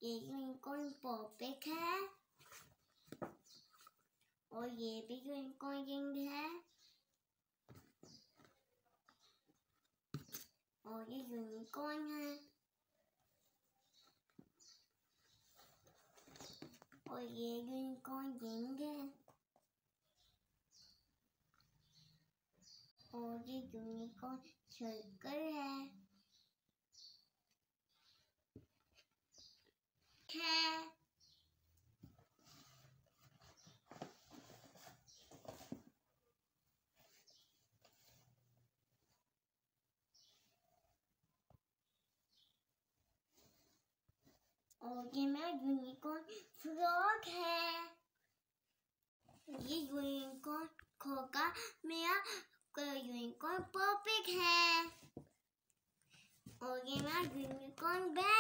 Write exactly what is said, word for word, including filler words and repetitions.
ये यूनिकॉर्न पॉपिक है और ये भी यूनिकॉर्न रिंग है और ये यूनिकॉर्न है और ये यूनिकॉर्न रिंग है और ये यूनिकॉर्न सर्कल है है और ये मेरा यूनिकॉर्न फ्रॉग है। ये यूनिकॉर्न खोका मेरा यूनिकॉर्न पॉपिक है और ये मेरा यूनिकॉर्न बैग